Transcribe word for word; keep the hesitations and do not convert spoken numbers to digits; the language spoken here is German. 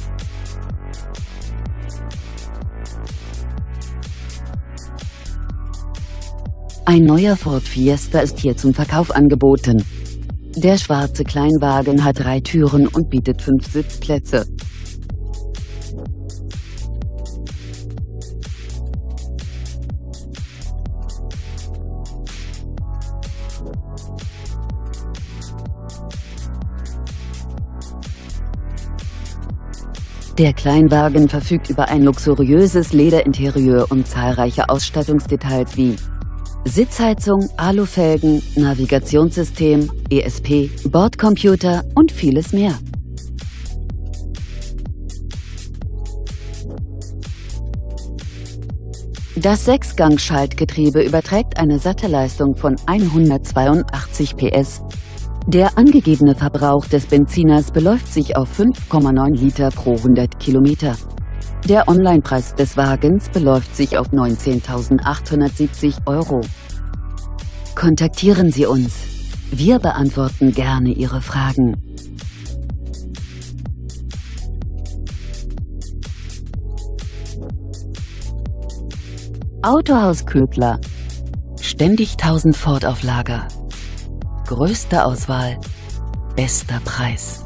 Ein neuer Ford Fiesta ist hier zum Verkauf angeboten. Der schwarze Kleinwagen hat drei Türen und bietet fünf Sitzplätze. Der Kleinwagen verfügt über ein luxuriöses Lederinterieur und zahlreiche Ausstattungsdetails wie Sitzheizung, Alufelgen, Navigationssystem, E S P, Bordcomputer und vieles mehr. Das Sechsgang-Schaltgetriebe überträgt eine satte Leistung von hundertzweiundachtzig P S. Der angegebene Verbrauch des Benziners beläuft sich auf fünf Komma neun Liter pro hundert Kilometer. Der Onlinepreis des Wagens beläuft sich auf neunzehntausendachthundertsiebzig Euro. Kontaktieren Sie uns. Wir beantworten gerne Ihre Fragen. Autohaus Ködler. Ständig tausend Ford auf Lager. Größte Auswahl, bester Preis.